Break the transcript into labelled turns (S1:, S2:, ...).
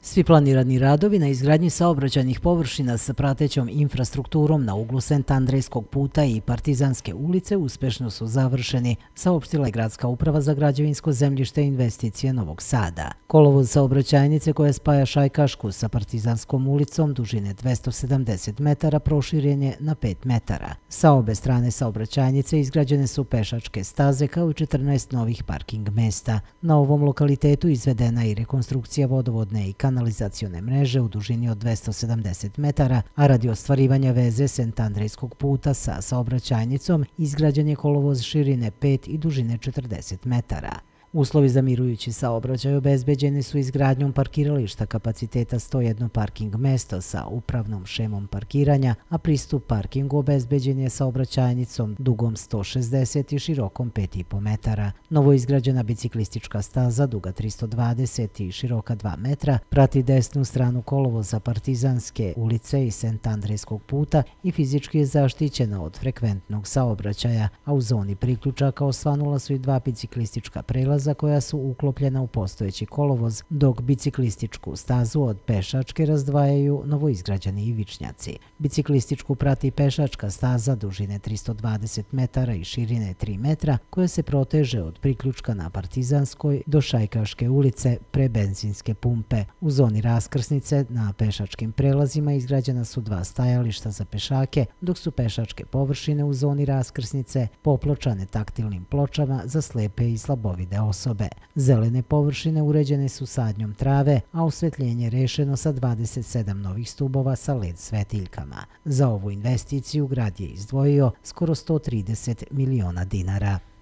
S1: Svi planirani radovi na izgradnji saobraćajnih površina sa pratećom infrastrukturom na uglu Sent Andrejskog puta i Partizanske ulice uspešno su završeni, saopštila je Gradska uprava za građevinsko zemljište i investicije Novog Sada. Kolovoz saobraćajnice koja spaja Šajkašku sa Partizanskom ulicom dužine 270 metara proširen je na 5 metara. Sa obe strane saobraćajnice izgrađene su pešačke staze kao i 14 novih parking mesta. Na ovom lokalitetu izvedena je i rekonstrukcija vodovodne i kanalizacione mreže u dužini od 270 metara, a radi ostvarivanja veze Sent Andrejskog puta sa saobraćajnicom izgrađen je kolovoz širine 5 i dužine 40 metara. Uslovi za mirujući saobraćaj obezbeđeni su izgradnjom parkirališta kapaciteta 101 parking mesto sa upravnom šemom parkiranja, a pristup parkingu obezbeđen je saobraćajnicom dugom 160 i širokom 5,5 metara. Novo izgrađena biciklistička staza duga 320 i široka 2 metra prati desnu stranu kolovoza Partizanske ulice i Sent Andrejskog puta i fizički je zaštićena od frekventnog saobraćaja, a u zoni priključaka osvanula su i dva biciklistička prelaza koja su uklopljena u postojeći kolovoz, dok biciklističku stazu od pešačke razdvajaju novoizgrađeni ivičnjaci. Biciklističku prati pešačka staza dužine 320 metara i širine 3 metra koja se proteže od priključka na Partizanskoj do Šajkaške ulice pre benzinske pumpe. U zoni raskrsnice na pešačkim prelazima izgrađena su dva stajališta za pešake, dok su pešačke površine u zoni raskrsnice popločane taktilnim pločama za slepe i slabovide osobe. Zelene površine uređene su sadnjom trave, a osvetljenje rešeno sa 27 novih stubova sa LED svetiljkama. Za ovu investiciju grad je izdvojio skoro 130 miliona dinara.